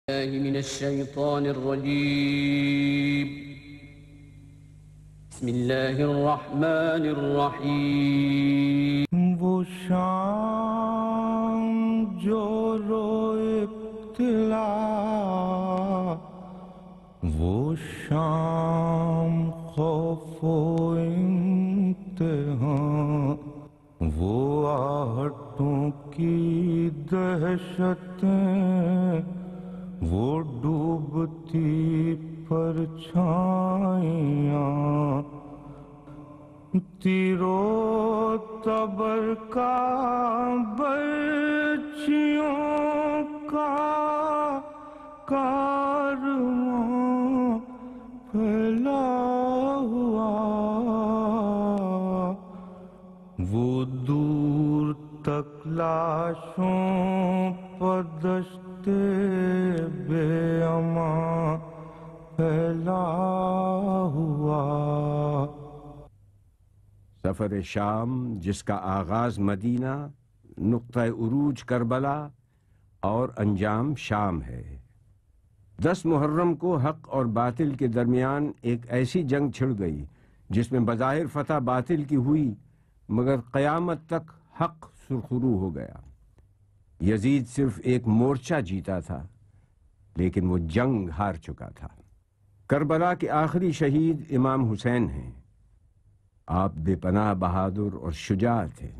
من الشيطان الرجيم بسم الله الرحمن الرحيم وہ شام جو روئے ابتلا، وہ شام خوف و امتحان، وہ آہٹوں کی دہشتیں، وہ ڈوبتی پرچھائیاں، تیرو تبر کا برچھیوں کا کارواں پھیلا ہوا، وہ دور تک لاشوں پر دشتے بے امان پھیلا ہوا۔ سفر شام جس کا آغاز مدینہ، نقطہ عروج کربلا اور انجام شام ہے۔ 10 محرم کو حق اور باطل کے درمیان ایک ایسی جنگ چھڑ گئی جس میں بظاہر فتح باطل کی ہوئی، مگر قیامت تک حق سرخرو ہو گیا۔ یزید صرف ایک مورچہ جیتا تھا، لیکن وہ جنگ ہار چکا تھا۔ کربلا کے آخری شہید امام حسین ہیں۔ آپ بے پناہ بہادر اور شجاع تھے۔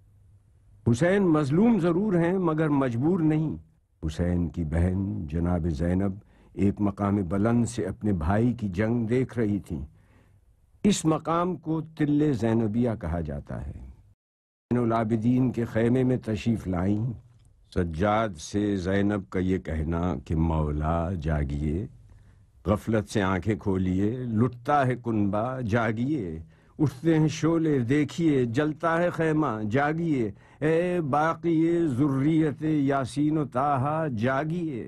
حسین مظلوم ضرور ہیں مگر مجبور نہیں۔ حسین کی بہن جناب زینب ایک مقام بلند سے اپنے بھائی کی جنگ دیکھ رہی تھیں۔ اس مقام کو تل زینبیہ کہا جاتا ہے۔ زین العابدین کے خیمے میں تشریف لائیں۔ سجاد سے زینب کا یہ کہنا کہ مولا جاگیے، غفلت سے آنکھیں کھولیے، لٹتا ہے کنبہ جاگیے، اٹھتے ہیں شعلے دیکھیے، جلتا ہے خیمہ جاگیے، اے باقی ذریت یاسین و طٰہٰ جاگیے۔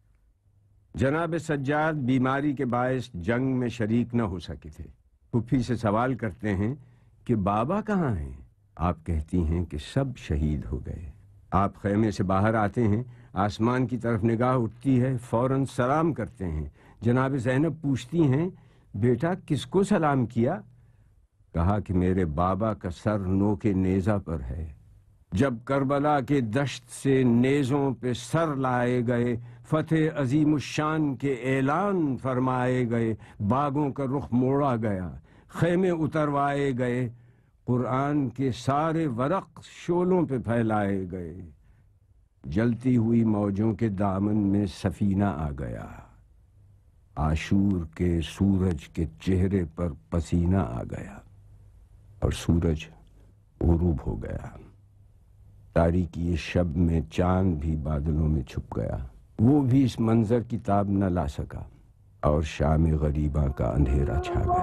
جناب سجاد بیماری کے باعث جنگ میں شریک نہ ہو سکے تھے۔ پھپھی سے سوال کرتے ہیں کہ بابا کہاں ہیں؟ آپ کہتی ہیں کہ سب شہید ہو گئے۔ آپ خیمے سے باہر آتے ہیں، آسمان کی طرف نگاہ اٹھتی ہے، فوراً سلام کرتے ہیں۔ جناب زینب پوچھتی ہیں بیٹا کس کو سلام کیا؟ کہا کہ میرے بابا کا سر نوک نیزہ پر ہے۔ جب کربلا کے دشت سے نیزوں پہ سر لائے گئے، فتح عظیم الشان کے اعلان فرمائے گئے، باغوں کا رخ موڑا گیا، خیمے اتروائے گئے، قرآن کے سارے ورق شولوں پہ پھیلائے گئے، جلتی ہوئی موجوں کے دامن میں سفینہ آ گیا، عاشور کے سورج کے چہرے پر پسینہ آ گیا اور سورج غروب ہو گیا۔ تاریکی شب میں چاند بھی بادلوں میں چھپ گیا، وہ بھی اس منظر کی تاب نہ لا سکا اور شام غریباں کا اندھیرا چھا گیا۔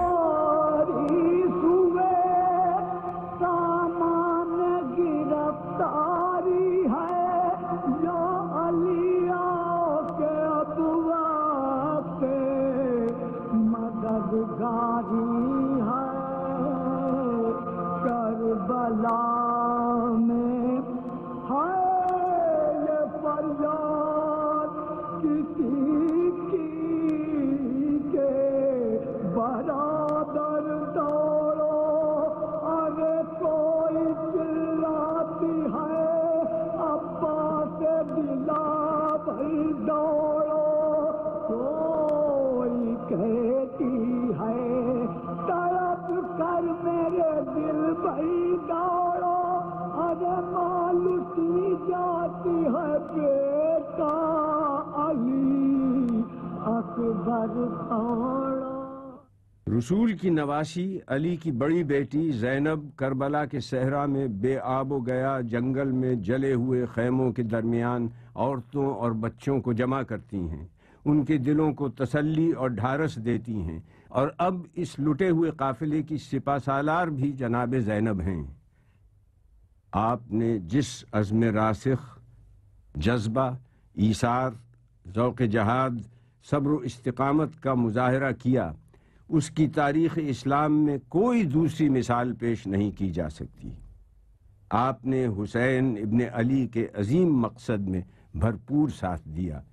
رسول کی نواسی علی کی بڑی بیٹی زینب کربلا کے صحرا میں بے آب و گیا جنگل میں جلے ہوئے خیموں کے درمیان عورتوں اور بچوں کو جمع کرتی ہیں، ان کے دلوں کو تسلی اور ڈھارس دیتی ہیں، اور اب اس لٹے ہوئے قافلے کی سپہ سالار بھی جناب زینب ہیں۔ آپ نے جس عزم راسخ، جذبہ، ایثار، ذوق جہاد، صبر و استقامت کا مظاہرہ کیا، اس کی تاریخ اسلام میں کوئی دوسری مثال پیش نہیں کی جا سکتی۔ آپ نے حسین ابن علی کے عظیم مقصد میں بھرپور ساتھ دیا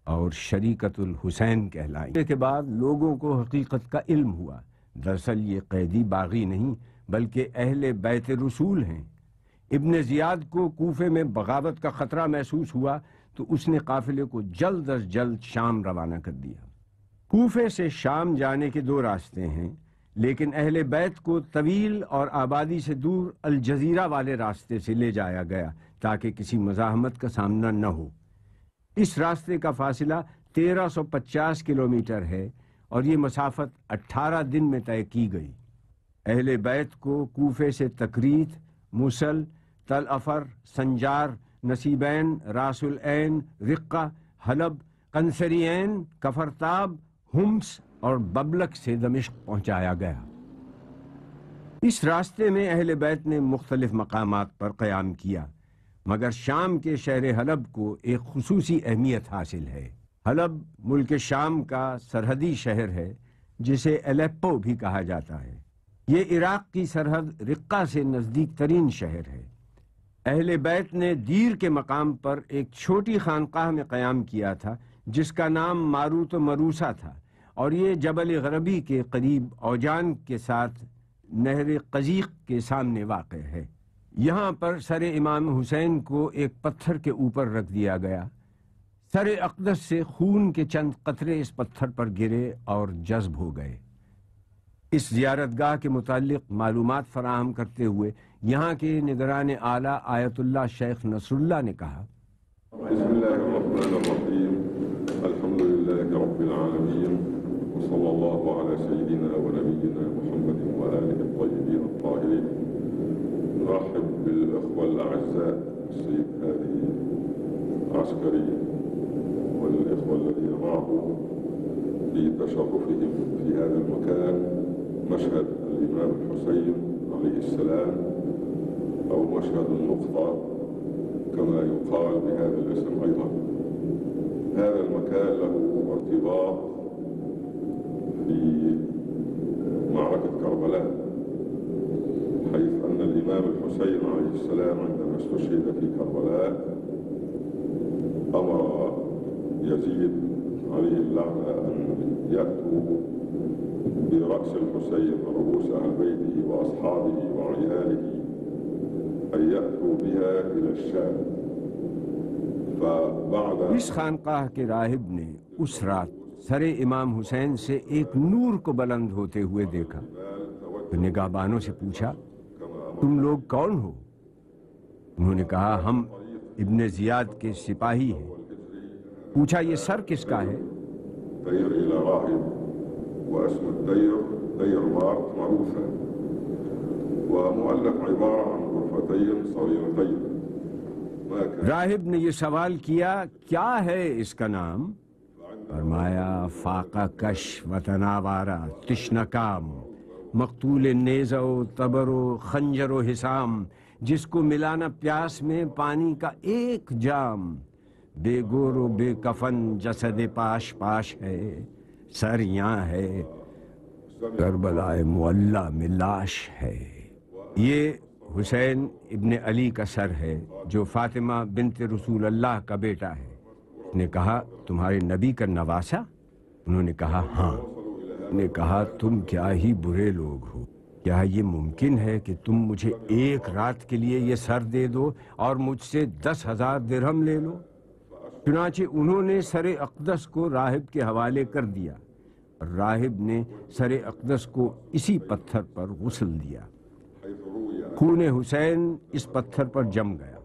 اور شریکت الحسین کہلائیں۔ اس کے بعد لوگوں کو حقیقت کا علم ہوا، دراصل یہ قیدی باغی نہیں بلکہ اہل بیت رسول ہیں۔ ابن زیاد کو کوفے میں بغاوت کا خطرہ محسوس ہوا تو اس نے قافلے کو جلد از جلد شام روانہ کر دیا۔ کوفے سے شام جانے کے دو راستے ہیں، لیکن اہل بیت کو طویل اور آبادی سے دور الجزیرہ والے راستے سے لے جایا گیا تاکہ کسی مزاحمت کا سامنا نہ ہو۔ اس راستے کا فاصلہ 1350 کلومیٹر ہے اور یہ مسافت 18 دن میں طے کی گئی۔ اہل بیت کو کوفے سے تکریت، موصل، تل افر، سنجار، نصیبین، راس العین، رقہ، حلب، قنصرین، کفرتاب، ہمس اور ببلک سے دمشق پہنچایا گیا۔ اس راستے میں اہل بیت نے مختلف مقامات پر قیام کیا، مگر شام کے شہر حلب کو ایک خصوصی اہمیت حاصل ہے۔ حلب ملک شام کا سرحدی شہر ہے جسے الیپو بھی کہا جاتا ہے۔ یہ عراق کی سرحد رقہ سے نزدیک ترین شہر ہے۔ اہل بیت نے دیر کے مقام پر ایک چھوٹی خانقاہ میں قیام کیا تھا جس کا نام ماروت و مروسا تھا، اور یہ جبل غربی کے قریب اوجان کے ساتھ نہر قزیق کے سامنے واقع ہے۔ یہاں پر سر امام حسین کو ایک پتھر کے اوپر رکھ دیا گیا۔ سر اقدس سے خون کے چند قطرے اس پتھر پر گرے اور جذب ہو گئے۔ اس زیارت گاہ کے متعلق معلومات فراہم کرتے ہوئے یہاں کے نگران اعلیٰ آیت اللہ شیخ نصر اللہ نے کہا، بسم اللہ الرحمن الرحیم، الحمد للہ رب العالمین، وصلی اللہ علی سیدنا و نبینا محمد و آلہ الطیبین الطاہرین۔ نرحب بالاخوة الاعزاء السيد هادي عسكري والاخوة الذين معه في تشرفهم في هذا المكان، مشهد الإمام الحسين عليه السلام أو مشهد النقطة كما يقال بهذا الاسم أيضا. هذا المكان له ارتباط في معركة كربلاء، حيث أن الإمام الحسين عليه السلام عندما استشهد في كربلاء أمر يزيد عليه اللعنة أن يأتوا برأس الحسين رؤوس أهل بيته وأصحابه وعياله أن يأتوا بها إلى الشام. فبعد اس خانقاہ کے راہب نے اس رات سر امام حسین سے ایک نور کو بلند ہوتے ہوئے دیکھا تو نگہبانوں سے پوچھا، تم لوگ کون ہو؟ انہوں نے کہا، ہم ابن زیاد کے سپاہی ہیں۔ پوچھا، یہ سر کس کا ہے؟ دير إلى راهب، واسم الدير دير مارت معروفة، ومؤلف عبارة عن غرفتين صغيرتين. راہب نے یہ سوال کیا، کیا ہے اس کا نام؟ فرمایا، فاقہ کش و تناوارہ تشنکام، مقتول نیزہ و تبر و خنجر و حسام، جس کو ملانا پیاس میں پانی کا ایک جام، بے گور و بے کفن جسد پاش پاش ہے، سر یہاں ہے کربلا معلیٰ میں لاش ہے۔ یہ حسین ابن علی کا سر ہے جو فاطمہ بنت رسول اللہ کا بیٹا ہے۔ اس نے کہا، تمہارے نبی کا نواسا؟ انہوں نے کہا، ہاں۔ نے کہا، تم کیا ہی برے لوگ ہو، کیا یہ ممکن ہے کہ تم مجھے ایک رات کے لیے یہ سر دے دو اور مجھ سے 10,000 درہم لے لو؟ چنانچہ انہوں نے سر اقدس کو راہب کے حوالے کر دیا، اور راہب نے سر اقدس کو اسی پتھر پر غسل دیا۔ خون حسین اس پتھر پر جم گیا،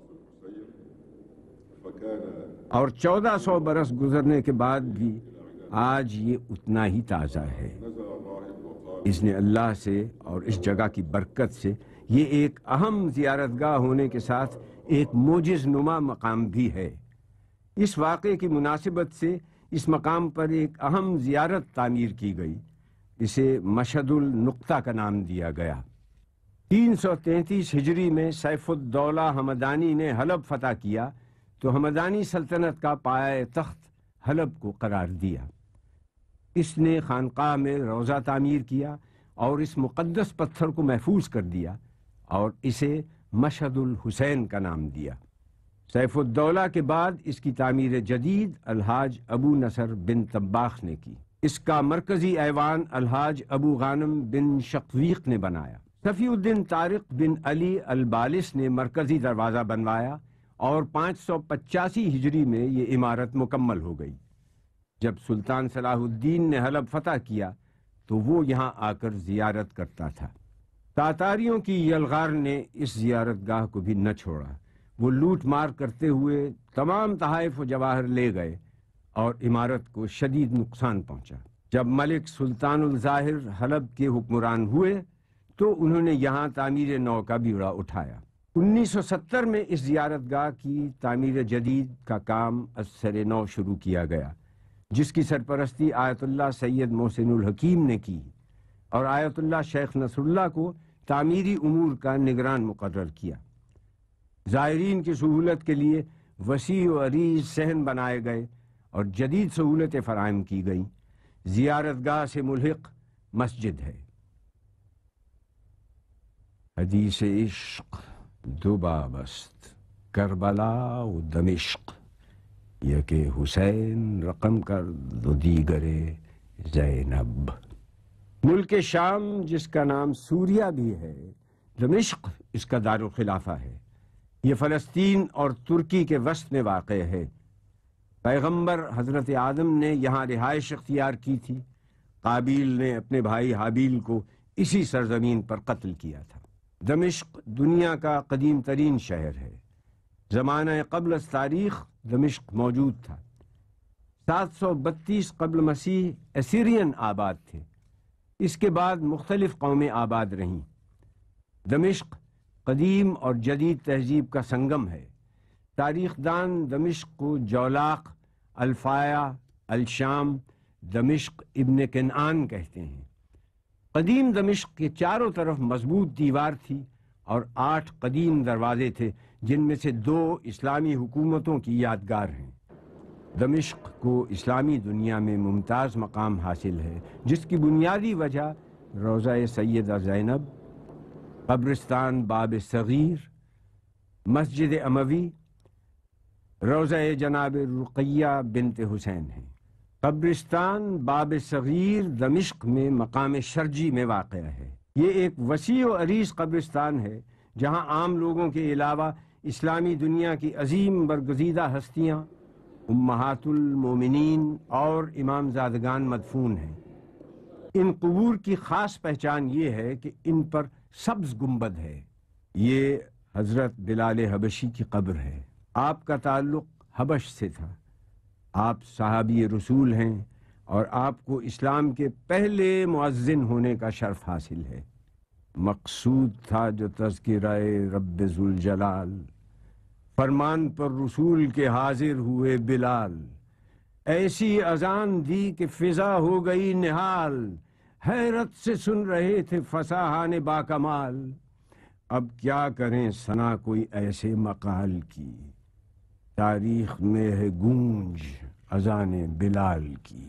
اور 1400 برس گزرنے کے بعد بھی آج یہ اتنا ہی تازہ ہے۔ اس نے اللہ سے اور اس جگہ کی برکت سے یہ ایک اہم زیارت گاہ ہونے کے ساتھ ایک معجز نما مقام بھی ہے۔ اس واقعے کی مناسبت سے اس مقام پر ایک اہم زیارت تعمیر کی گئی، اسے مشہد النقطہ کا نام دیا گیا۔ 333 ہجری میں سیف الدولہ ہمدانی نے حلب فتح کیا تو ہمدانی سلطنت کا پایہ تخت حلب کو قرار دیا۔ اس نے خانقاہ میں روضہ تعمیر کیا اور اس مقدس پتھر کو محفوظ کر دیا اور اسے مشہد الحسین کا نام دیا۔ سیف الدولہ کے بعد اس کی تعمیر جدید الحاج ابو نصر بن طباخ نے کی۔ اس کا مرکزی ایوان الحاج ابو غانم بن شقویق نے بنایا۔ صفی الدین طارق بن علی البالس نے مرکزی دروازہ بنوایا اور 585 ہجری میں یہ عمارت مکمل ہو گئی۔ جب سلطان صلاح الدین نے حلب فتح کیا تو وہ یہاں آ کر زیارت کرتا تھا۔ تاتاریوں کی یلغار نے اس زیارت گاہ کو بھی نہ چھوڑا۔ وہ لوٹ مار کرتے ہوئے تمام تحائف و جواہر لے گئے اور عمارت کو شدید نقصان پہنچا۔ جب ملک سلطان الظاہر حلب کے حکمران ہوئے تو انہوں نے یہاں تعمیر نو کا بیڑا اٹھایا۔ 1970 میں اس زیارت گاہ کی تعمیر جدید کا کام از سر نو شروع کیا گیا، جس کی سرپرستی آیت اللہ سید محسن الحکیم نے کی اور آیت اللہ شیخ نصر اللہ کو تعمیری امور کا نگران مقرر کیا۔ زائرین کی سہولت کے لیے وسیع و عریض صحن بنائے گئے اور جدید سہولتیں فراہم کی گئیں۔ زیارت گاہ سے ملحق مسجد ہے۔ حدیث عشق دو باب است، کربلا و دمشق، یک حسین رقم کر دو دیگر زینب۔ ملک شام جس کا نام سوریہ بھی ہے، دمشق اس کا دارالخلافہ ہے۔ یہ فلسطین اور ترکی کے وسط میں واقع ہے۔ پیغمبر حضرت آدم نے یہاں رہائش اختیار کی تھی۔ قابیل نے اپنے بھائی حابیل کو اسی سرزمین پر قتل کیا تھا۔ دمشق دنیا کا قدیم ترین شہر ہے۔ زمانہ قبل از تاریخ دمشق موجود تھا۔ 732 قبل مسیح اسیرین آباد تھے۔ اس کے بعد مختلف قومیں آباد رہیں۔ دمشق قدیم اور جدید تہذیب کا سنگم ہے۔ تاریخ دان دمشق کو جولاق، الفایا، الشام، دمشق ابن کنعان کہتے ہیں۔ قدیم دمشق کے چاروں طرف مضبوط دیوار تھی اور 8 قدیم دروازے تھے، جن میں سے 2 اسلامی حکومتوں کی یادگار ہیں۔ دمشق کو اسلامی دنیا میں ممتاز مقام حاصل ہے، جس کی بنیادی وجہ روضہ سیدہ زینب، قبرستان باب صغیر، مسجد اموی، روضہ جناب رقیہ بنت حسین ہے۔ قبرستان باب صغیر دمشق میں مقام شرجی میں واقع ہے۔ یہ ایک وسیع و عریض قبرستان ہے جہاں عام لوگوں کے علاوہ اسلامی دنیا کی عظیم برگزیدہ ہستیاں، امہات المومنین اور امام زادگان مدفون ہیں۔ ان قبور کی خاص پہچان یہ ہے کہ ان پر سبز گنبد ہے۔ یہ حضرت بلال حبشی کی قبر ہے۔ آپ کا تعلق حبش سے تھا۔ آپ صحابی رسول ہیں اور آپ کو اسلام کے پہلے مؤذن ہونے کا شرف حاصل ہے۔ مقصود تھا جو تذکرہ رب ذوالجلال، فرمان پر رسول کے حاضر ہوئے بلال، ایسی اذان دی کہ فضا ہو گئی نہال، حیرت سے سن رہے تھے فصاحان باکمال، اب کیا کریں ثنا کوئی ایسے مقال کی، تاریخ میں ہے گونج اذان بلال کی۔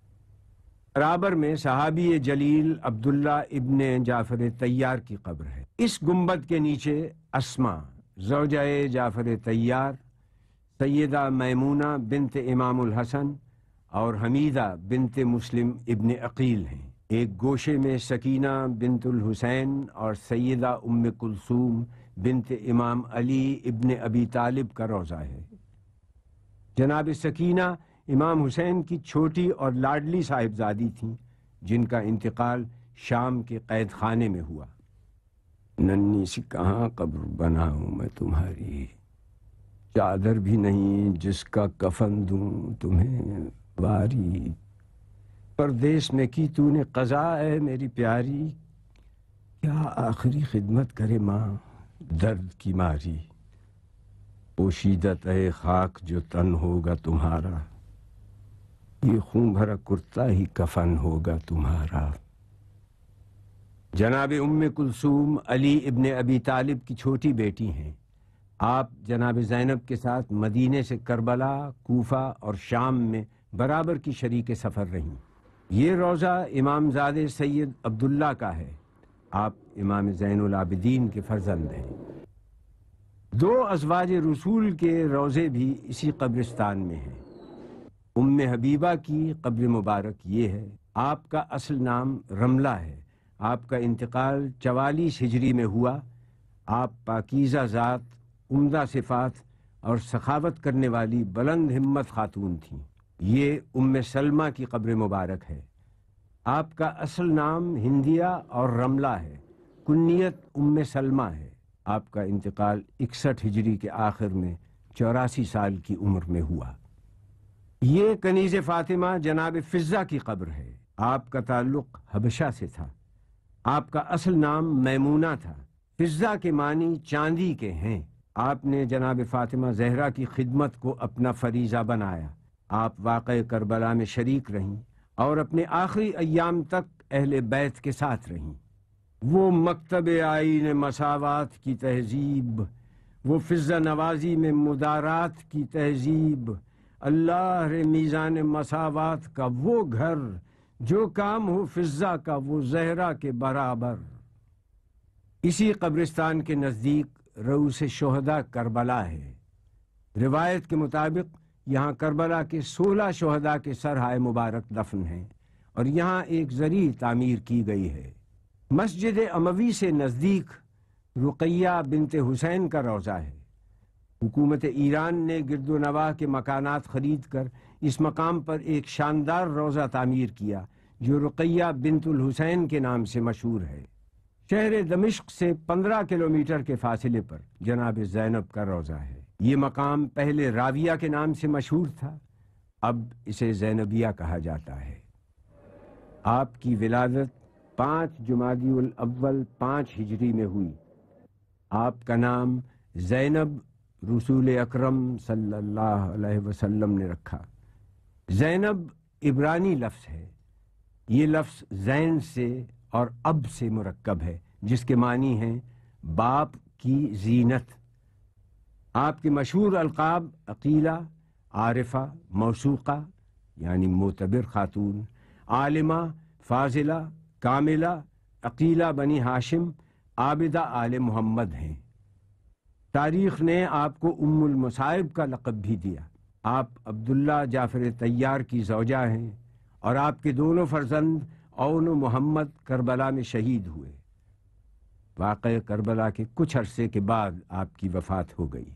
برابر میں صحابی جلیل عبداللہ ابن جعفر طیار کی قبر ہے۔ اس گنبد کے نیچے اسما زوجہ جعفر طیار، سیدہ میمونہ بنت امام الحسن اور حمیدہ بنت مسلم ابن عقیل ہیں۔ ایک گوشے میں سکینہ بنت الحسین اور سیدہ ام کلثوم بنت امام علی ابن ابی طالب کا روضہ ہے۔ جناب سکینہ امام حسین کی چھوٹی اور لاڈلی صاحبزادی تھیں، جن کا انتقال شام کے قید خانے میں ہوا۔ ننھی سی کہاں قبر بناؤں میں تمہاری، چادر بھی نہیں جس کا کفن دوں تمہیں واری، پردیس میں کی تو نے قضا ہے میری پیاری، کیا آخری خدمت کرے ماں درد کی ماری، پوشیدہ تہ خاک جو تن ہوگا تمہارا، یہ خون بھرا کرتا ہی کفن ہوگا تمہارا۔ جناب ام کلثوم علی ابن ابی طالب کی چھوٹی بیٹی ہیں۔ آپ جناب زینب کے ساتھ مدینے سے کربلا، کوفہ اور شام میں برابر کی شریک سفر رہیں۔ یہ روضہ امام زادہ سید عبداللہ کا ہے۔ آپ امام زین العابدین کے فرزند ہیں۔ 2 ازواج رسول کے روضے بھی اسی قبرستان میں ہیں۔ ام حبیبہ کی قبر مبارک یہ ہے۔ آپ کا اصل نام رملہ ہے۔ آپ کا انتقال 44 ہجری میں ہوا۔ آپ پاکیزہ ذات، عمدہ صفات اور سخاوت کرنے والی بلند ہمت خاتون تھیں۔ یہ ام سلمہ کی قبر مبارک ہے۔ آپ کا اصل نام ہندیہ اور رملہ ہے، کنیت ام سلمہ ہے۔ آپ کا انتقال 61 ہجری کے آخر میں 84 سال کی عمر میں ہوا۔ یہ کنیز فاطمہ جناب فضہ کی قبر ہے۔ آپ کا تعلق حبشہ سے تھا۔ آپ کا اصل نام میمونہ تھا۔ فضہ کے معنی چاندی کے ہیں۔ آپ نے جناب فاطمہ زہرا کی خدمت کو اپنا فریضہ بنایا۔ آپ واقعہ کربلا میں شریک رہیں اور اپنے آخری ایام تک اہل بیت کے ساتھ رہیں۔ وہ مکتب آئین مساوات کی تہذیب، وہ فضہ نوازی میں مدارات کی تہذیب، اللہ رے میزان مساوات کا وہ گھر، جو کام ہو فضہ کا وہ زہرا کے برابر۔ اسی قبرستان کے نزدیک رؤوس شہداء کربلا ہے۔ روایت کے مطابق یہاں کربلا کے 16 شہداء کے سرہائے مبارک دفن ہیں اور یہاں ایک زرعی تعمیر کی گئی ہے۔ مسجد اموی سے نزدیک رقیہ بنت حسین کا روضہ ہے۔ حکومت ایران نے گرد و نواح کے مکانات خرید کر اس مقام پر ایک شاندار روضہ تعمیر کیا جو رقیہ بنت الحسین کے نام سے مشہور ہے۔ شہر دمشق سے 15 کلومیٹر کے فاصلے پر جناب زینب کا روضہ ہے۔ یہ مقام پہلے راویہ کے نام سے مشہور تھا، اب اسے زینبیہ کہا جاتا ہے۔ آپ کی ولادت 5 جمادی الاول 5 ہجری میں ہوئی۔ آپ کا نام زینب رسول اکرم صلی اللہ علیہ وسلم نے رکھا۔ زینب عبرانی لفظ ہے۔ یہ لفظ زین سے اور اب سے مرکب ہے، جس کے معنی ہیں باپ کی زینت۔ آپ کے مشہور القاب عقیلہ، عارفہ، موثوقہ یعنی معتبر خاتون، عالمہ، فاضلہ، کاملہ، عقیلہ بنی ہاشم، عابدہ آل محمد ہیں۔ تاریخ نے آپ کو ام المصائب کا لقب بھی دیا۔ آپ عبداللہ جعفر طیار کی زوجہ ہیں اور آپ کے دونوں فرزند اون و محمد کربلا میں شہید ہوئے۔ واقعہ کربلا کے کچھ عرصے کے بعد آپ کی وفات ہو گئی۔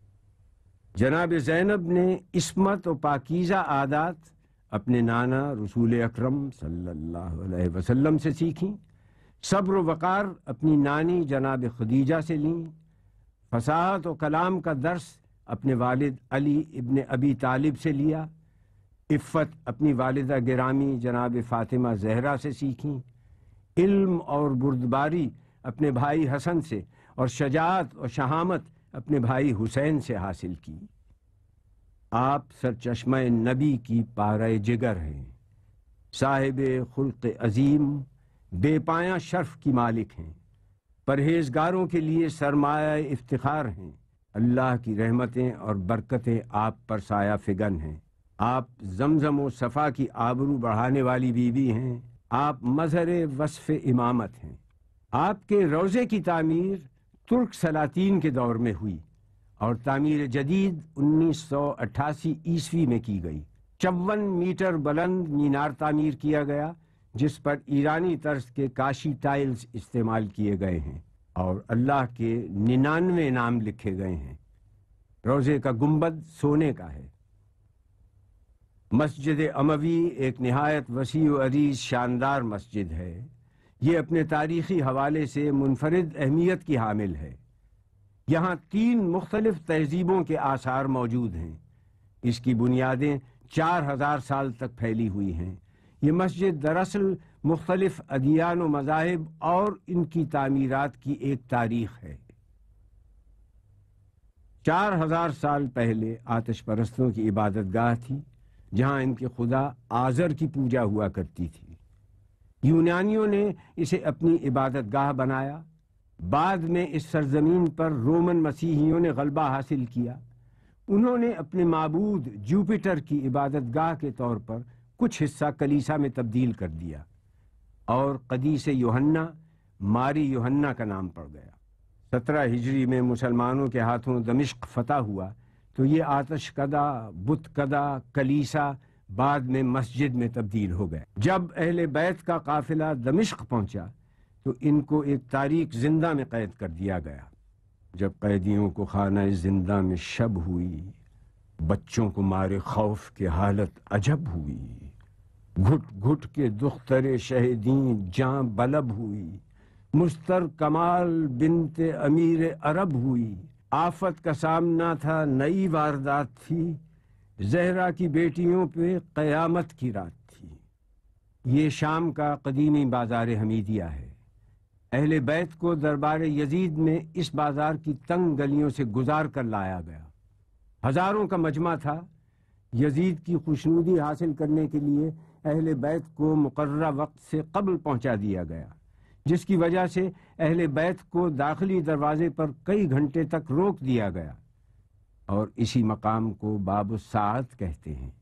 جناب زینب نے عصمت و پاکیزہ عادات اپنے نانا رسول اکرم صلی اللہ علیہ وسلم سے سیکھیں، صبر و وقار اپنی نانی جناب خدیجہ سے لیں، فصاحت و کلام کا درس اپنے والد علی ابن ابی طالب سے لیا، عفت اپنی والدہ گرامی جناب فاطمہ زہرا سے سیکھیں، علم اور بردباری اپنے بھائی حسن سے اور شجاعت اور شہامت اپنے بھائی حسین سے حاصل کی۔ آپ سرچشمہ نبی کی پارہ جگر ہیں، صاحب خلق عظیم، بے پایاں شرف کی مالک ہیں، پرہیزگاروں کے لیے سرمایہ افتخار ہیں۔ اللہ کی رحمتیں اور برکتیں آپ پر سایہ فگن ہیں۔ آپ زمزم و صفا کی آبرو بڑھانے والی بیوی ہیں۔ آپ مظہر وصف امامت ہیں۔ آپ کے روضے کی تعمیر ترک سلاطین کے دور میں ہوئی اور تعمیر جدید 1988 عیسوی میں کی گئی۔ 54 میٹر بلند مینار تعمیر کیا گیا جس پر ایرانی طرز کے کاشی ٹائلز استعمال کیے گئے ہیں اور اللہ کے 99 نام لکھے گئے ہیں۔ روضے کا گنبد سونے کا ہے۔ مسجد اموی ایک نہایت وسیع و عریض شاندار مسجد ہے۔ یہ اپنے تاریخی حوالے سے منفرد اہمیت کی حامل ہے۔ یہاں 3 مختلف تہذیبوں کے آثار موجود ہیں۔ اس کی بنیادیں 4000 سال تک پھیلی ہوئی ہیں۔ یہ مسجد دراصل مختلف ادیان و مذاہب اور ان کی تعمیرات کی ایک تاریخ ہے۔ 4000 سال پہلے آتش پرستوں کی عبادت گاہ تھی جہاں ان کے خدا آذر کی پوجا ہوا کرتی تھی۔ یونانیوں نے اسے اپنی عبادت گاہ بنایا۔ بعد میں اس سرزمین پر رومن مسیحیوں نے غلبہ حاصل کیا۔ انہوں نے اپنے معبود جوپیٹر کی عبادت گاہ کے طور پر کچھ حصہ کلیسا میں تبدیل کر دیا اور قدیس یوحنا ماری یوحنا کا نام پڑ گیا۔ 17 ہجری میں مسلمانوں کے ہاتھوں دمشق فتح ہوا تو یہ آتش کدہ، بت کدہ کلیسا بعد میں مسجد میں تبدیل ہو گئے۔ جب اہل بیت کا قافلہ دمشق پہنچا تو ان کو ایک تاریک زندہ میں قید کر دیا گیا۔ جب قیدیوں کو خانہ زندہ میں شب ہوئی، بچوں کو مارے خوف کی حالت عجب ہوئی، گھٹ گھٹ کے دختر شہدیں جاں بلب ہوئی، مستر کمال بنت امیر عرب ہوئی۔ آفت کا سامنا تھا، نئی واردات تھی، زہرا کی بیٹیوں پہ قیامت کی رات تھی۔ یہ شام کا قدیمی بازار حمیدیہ ہے۔ اہل بیت کو دربار یزید میں اس بازار کی تنگ گلیوں سے گزار کر لایا گیا۔ ہزاروں کا مجمع تھا۔ یزید کی خوشنودی حاصل کرنے کے لیے اہل بیت کو مقررہ وقت سے قبل پہنچا دیا گیا، جس کی وجہ سے اہل بیت کو داخلی دروازے پر کئی گھنٹے تک روک دیا گیا، اور اسی مقام کو باب الساعت کہتے ہیں۔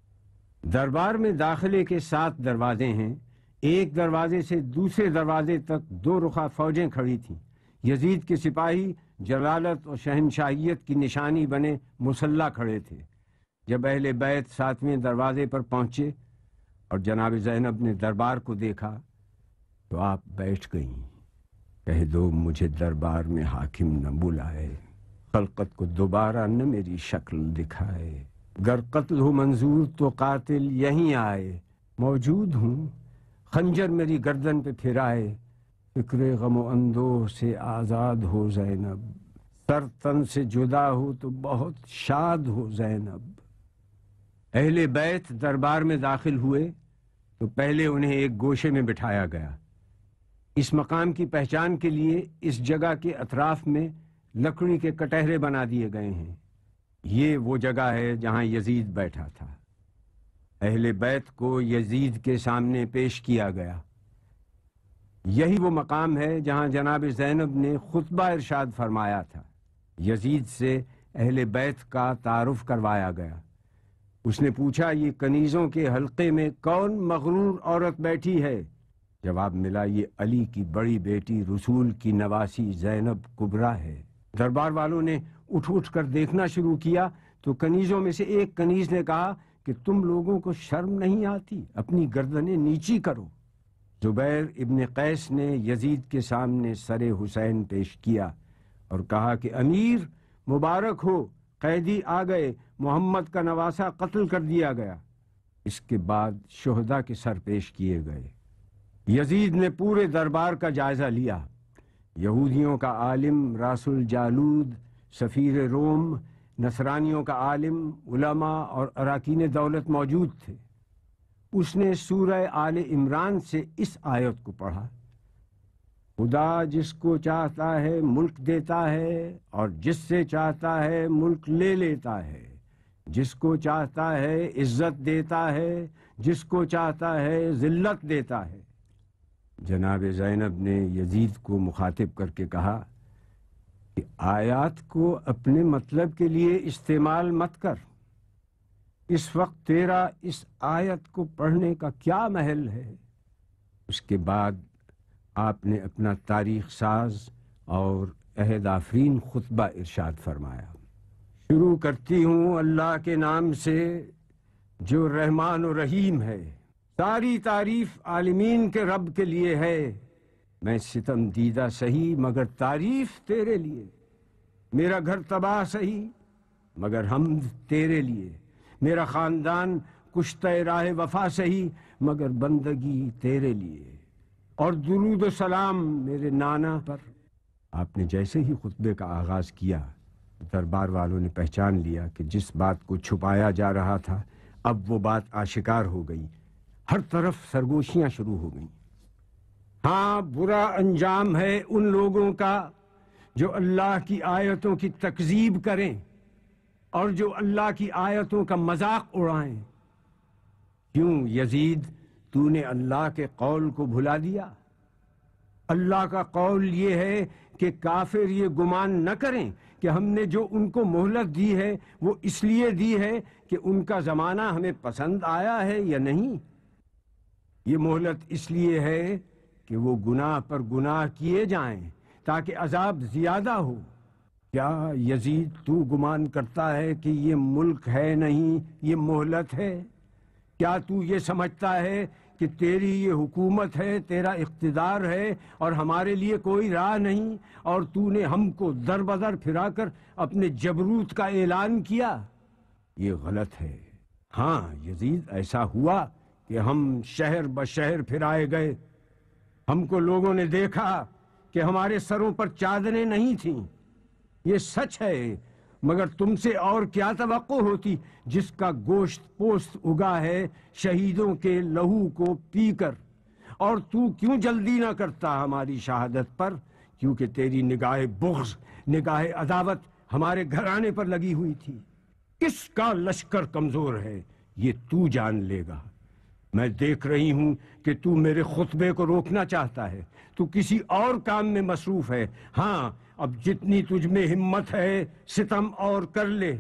دربار میں داخلے کے 7 دروازے ہیں۔ ایک دروازے سے دوسرے دروازے تک 2 رخا فوجیں کھڑی تھیں۔ یزید کے سپاہی جلالت اور شہنشاہیت کی نشانی بنے مسلح کھڑے تھے۔ جب اہل بیت 7ویں دروازے پر پہنچے اور جناب زینب نے دربار کو دیکھا تو آپ بیٹھ گئیں۔ کہہ دو مجھے دربار میں حاکم نہ بلائے، خلقت کو دوبارہ نہ میری شکل دکھائے، گر قتل ہو منظور تو قاتل یہیں آئے، موجود ہوں خنجر میری گردن پہ پھرائے، فکر غم و اندوہ سے آزاد ہو زینب، سر تن سے جدا ہو تو بہت شاد ہو زینب۔ اہل بیت دربار میں داخل ہوئے تو پہلے انہیں ایک گوشے میں بٹھایا گیا۔ اس مقام کی پہچان کے لیے اس جگہ کے اطراف میں لکڑی کے کٹہرے بنا دیے گئے ہیں۔ یہ وہ جگہ ہے جہاں یزید بیٹھا تھا۔ اہل بیت کو یزید کے سامنے پیش کیا گیا۔ یہی وہ مقام ہے جہاں جناب زینب نے خطبہ ارشاد فرمایا تھا۔ یزید سے اہل بیت کا تعارف کروایا گیا۔ اس نے پوچھا یہ کنیزوں کے حلقے میں کون مغرور عورت بیٹھی ہے؟ جواب ملا یہ علی کی بڑی بیٹی رسول کی نواسی زینب کبریٰ ہے۔ دربار والوں نے اٹھ اٹھ کر دیکھنا شروع کیا تو کنیزوں میں سے ایک کنیز نے کہا کہ تم لوگوں کو شرم نہیں آتی؟ اپنی گردنیں نیچی کرو۔ زبیر ابن قیس نے یزید کے سامنے سر حسین پیش کیا اور کہا کہ امیر مبارک ہو، قیدی آ گئے، محمد کا نواسہ قتل کر دیا گیا۔ اس کے بعد شہداء کے سر پیش کیے گئے۔ یزید نے پورے دربار کا جائزہ لیا۔ یہودیوں کا عالم راس الجالود، سفیر روم، نصرانیوں کا عالم، علماء اور اراکین دولت موجود تھے۔ اس نے سورہ آل عمران سے اس آیت کو پڑھا، خدا جس کو چاہتا ہے ملک دیتا ہے اور جس سے چاہتا ہے ملک لے لیتا ہے، جس کو چاہتا ہے عزت دیتا ہے، جس کو چاہتا ہے ذلت دیتا ہے۔ جناب زینب نے یزید کو مخاطب کر کے کہا کہ آیات کو اپنے مطلب کے لیے استعمال مت کر، اس وقت تیرا اس آیت کو پڑھنے کا کیا محل ہے؟ اس کے بعد آپ نے اپنا تاریخ ساز اور عہد آفرین خطبہ ارشاد فرمایا۔ شروع کرتی ہوں اللہ کے نام سے جو رحمان و رحیم ہے، ساری تعریف عالمین کے رب کے لیے ہے، میں ستم دیدہ سہی مگر تعریف تیرے لیے، میرا گھر تباہ سہی مگر حمد تیرے لیے، میرا خاندان کشتہ راہ وفا سہی مگر بندگی تیرے لیے، اور درود و سلام میرے نانا پر۔ آپ نے جیسے ہی خطبے کا آغاز کیا، دربار والوں نے پہچان لیا کہ جس بات کو چھپایا جا رہا تھا اب وہ بات آشکار ہو گئی۔ ہر طرف سرگوشیاں شروع ہو گئیں۔ ہاں، برا انجام ہے ان لوگوں کا جو اللہ کی آیتوں کی تکذیب کریں اور جو اللہ کی آیتوں کا مذاق اڑائیں۔ کیوں یزید، تو نے اللہ کے قول کو بھلا دیا؟ اللہ کا قول یہ ہے کہ کافر یہ گمان نہ کریں کہ ہم نے جو ان کو مہلت دی ہے وہ اس لیے دی ہے کہ ان کا زمانہ ہمیں پسند آیا ہے یا نہیں۔ یہ مہلت اس لیے ہے کہ وہ گناہ پر گناہ کیے جائیں تاکہ عذاب زیادہ ہو۔ کیا یزید تو گمان کرتا ہے کہ یہ ملک ہے نہیں، یہ مہلت ہے؟ کیا تو یہ سمجھتا ہے کہ تیری یہ حکومت ہے، تیرا اقتدار ہے اور ہمارے لیے کوئی راہ نہیں، اور تو نے ہم کو در بدر پھرا کر اپنے جبروت کا اعلان کیا؟ یہ غلط ہے۔ ہاں یزید، ایسا ہوا کہ ہم شہر بشہر پھرائے گئے، ہم کو لوگوں نے دیکھا کہ ہمارے سروں پر چادریں نہیں تھیں، یہ سچ ہے، مگر تم سے اور کیا توقع ہوتی جس کا گوشت پوست اگا ہے شہیدوں کے لہو کو پی کر؟ اور تو کیوں جلدی نہ کرتا ہماری شہادت پر؟ کیونکہ تیری نگاہ بغض، نگاہ عداوت ہمارے گھرانے پر لگی ہوئی تھی۔ کس کا لشکر کمزور ہے یہ تو جان لے گا۔ میں دیکھ رہی ہوں کہ تو میرے خطبے کو روکنا چاہتا ہے، تو کسی اور کام میں مصروف ہے۔ ہاں، اب جتنی تجھ میں ہمت ہے ستم اور کر لے۔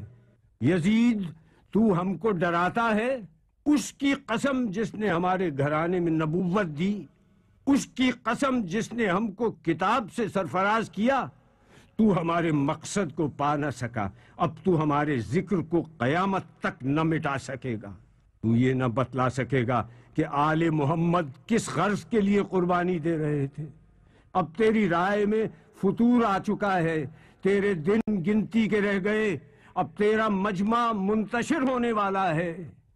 یزید، تو ہم کو ڈراتا ہے؟ اس کی قسم جس نے ہمارے گھرانے میں نبوت دی، اس کی قسم جس نے ہم کو کتاب سے سرفراز کیا، تو ہمارے مقصد کو پا نہ سکا، اب تو ہمارے ذکر کو قیامت تک نہ مٹا سکے گا۔ تو یہ نہ بتلا سکے گا کہ آل محمد کس غرض کے لیے قربانی دے رہے تھے۔ اب تیری رائے میں فتور آ چکا ہے، تیرے دن گنتی کے رہ گئے، اب تیرا مجمع منتشر ہونے والا ہے۔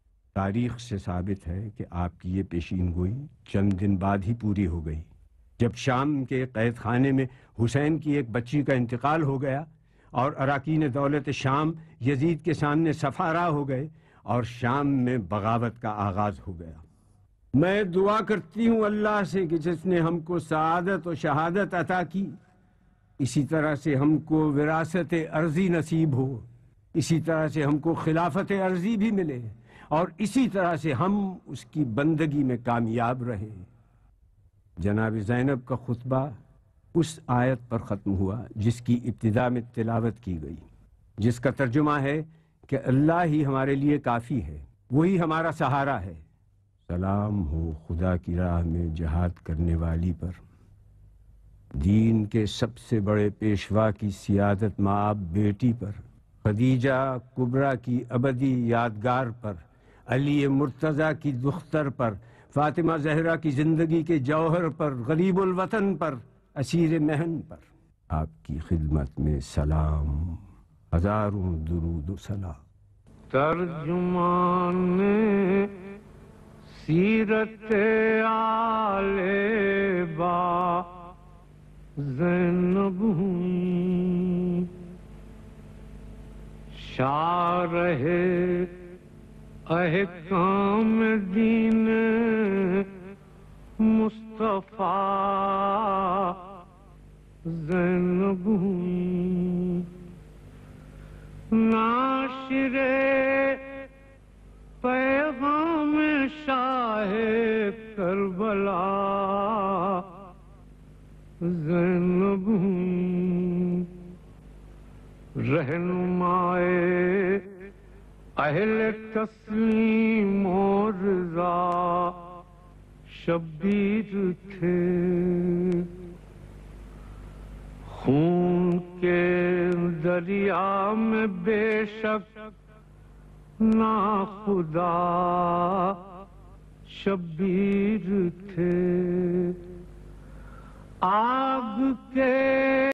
تاریخ سے ثابت ہے کہ آپ کی یہ پیشین گوئی چند دن بعد ہی پوری ہو گئی، جب شام کے قید خانے میں حسین کی ایک بچی کا انتقال ہو گیا اور اراکین دولت شام یزید کے سامنے صف آرا ہو گئے اور شام میں بغاوت کا آغاز ہو گیا۔ میں دعا کرتی ہوں اللہ سے کہ جس نے ہم کو سعادت و شہادت عطا کی، اسی طرح سے ہم کو وراثت ارضی نصیب ہو، اسی طرح سے ہم کو خلافت ارضی بھی ملے، اور اسی طرح سے ہم اس کی بندگی میں کامیاب رہے۔ جناب زینب کا خطبہ اس آیت پر ختم ہوا جس کی ابتدا میں تلاوت کی گئی، جس کا ترجمہ ہے کہ اللہ ہی ہمارے لیے کافی ہے، وہی ہمارا سہارا ہے۔ سلام ہو خدا کی راہ میں جہاد کرنے والی پر، دین کے سب سے بڑے پیشوا کی سیادت مآب بیٹی پر، خدیجہ کبریٰ کی ابدی یادگار پر، علی مرتضیٰ کی دختر پر، فاطمہ زہرا کی زندگی کے جوہر پر، غریب الوطن پر، اسیر مہن پر۔ آپ کی خدمت میں سلام، ہزاروں درود و سلام۔ ترجمان سیرت آل با زینب ہوں، شارح احکام دین مصطفیٰ زینب ہوں، ناشر پیغام شاہ کربلا زینب ہوں، رہنمائے اہل تسلیم و رضا شبیر تھے، خون کے دریا میں بے شک ناخدا شبیر تھے، آگ کے